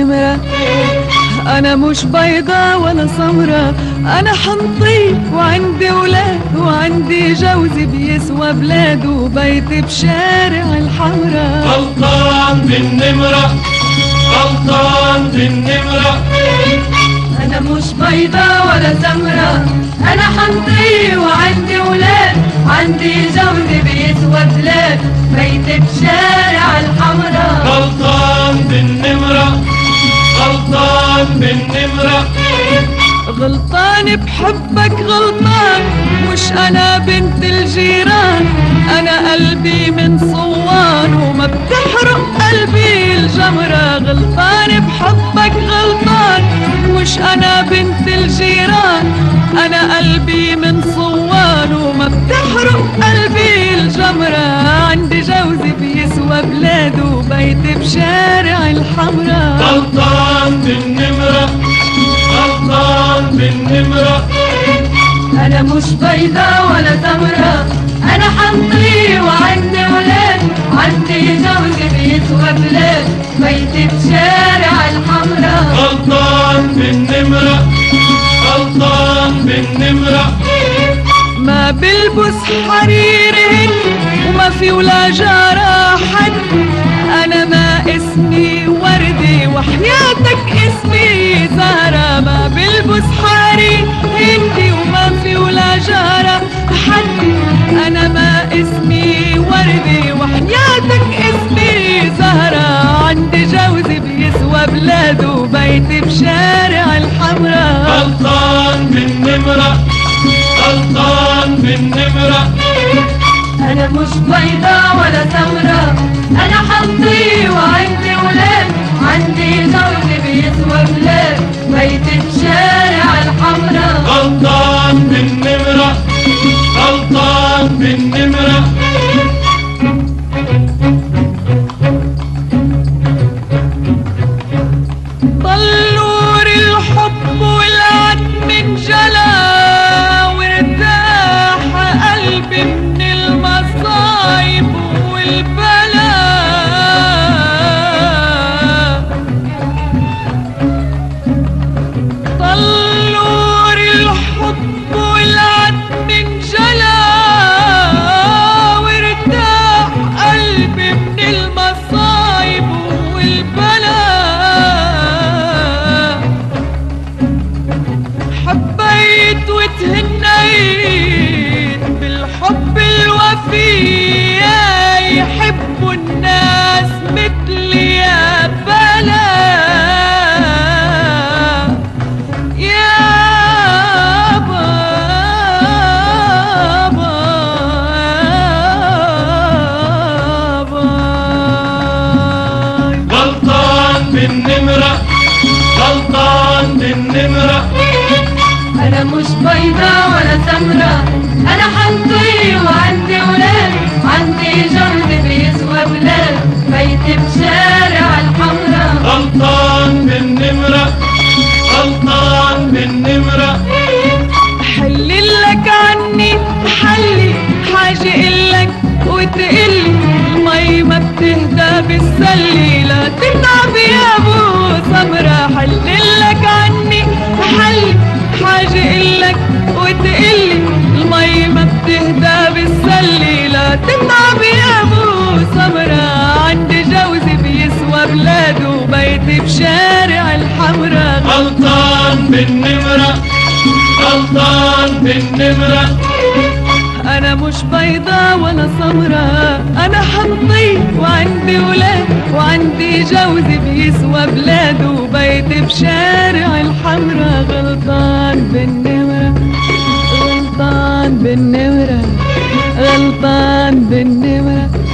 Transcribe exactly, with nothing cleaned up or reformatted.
بالنمرة. أنا مش بيضة ولا سمرة، أنا حنطي وعندي ولاد وعندي جوزي بيسوى بلاده وبيتي بشارع الحمرا. غلطان بالنمرة غلطان بالنمرة. أنا مش بيضة ولا سمرة، أنا حنطي وعندي ولاد عندي جوزي بيسوى بلاد بيتي بشارع الحمرا. غلطان بالنمرة غلطان بالنمرة. غلطان بحبك غلطان، مش أنا بنت الجيران، أنا قلبي من صوان وما بتحرق قلبي الجمرة. غلطان بحبك غلطان، مش أنا بنت الجيران، أنا قلبي من صوان وما بتحرق قلبي الجمرة. عندي جوزي بيسوى بلاده وبيتي بشارع الحمرا. غلطان بالنمرة غلطان بالنمرة. أنا مش بيضة ولا سمرة، أنا حنطي وعندي ولاد عندي جوزي بيسوى بلاد بيتي بشارع الحمرا. غلطان بالنمرة غلطان بالنمرة. ما بلبس حريرهن وما في ولا جارة حد، أنا ما اسمي وردي وحياتك اسمي زهرة. ما بلبس حريرهن وما في ولا جارة حد، أنا ما اسمي وردي وحياتك اسمي زهرة. عندي جوزي بيسوى بلاده وبيتي بشارع الحمرا. غلطان بالنمرة غلطان بالنمرة. أنا مش بيضة ولا سمرة، أنا حنطي وعندي ولاد عندي جوزي بيسوى بلاد بيتي بشارع الحمرا. غلطان بالنمرة غلطان بالنمرة. طلور الحب والعتم انجلى وارتاح قلبي من المصايب والبلاء. طلور الحب والعتم انجلى وارتاح قلبي من المصايب والبلاء. حبيت وتهنيت بالحب الوفي، يحبوا الناس مثلي يا بلا يا بابا بابا. غلطان بالنمرة غلطان بالنمرة. أنا مش بيضة ولا سمرة، أنا حنطي وعندي ولاد عندي جوزي بيسوى بلاد بيتي بشارع الحمرا. غلطان بالنمرة غلطان بالنمرة. حللك عني حلي حاجة إلك وتقلي، المي ما بتهدى بالسلي لا تتعب يا أبو سمرة. حللك عني حلي حاجة إلك وتقلي، المي ما بتهدى بالسلي لا تتعب يا أبو سمرة. عندي جوزي بيسوى بلاده وبيتي بشارع الحمرا. غلطان بالنمرة غلطان بالنمرة. أنا مش بيضة ولا سمرة، أنا حنطي وعندي ولاد وعندي جوزي بيسوى بلاده وبيتي بشارع الحمرا. غلطان بالنمرة غلطان بالنمرة غلطان بالنمرة.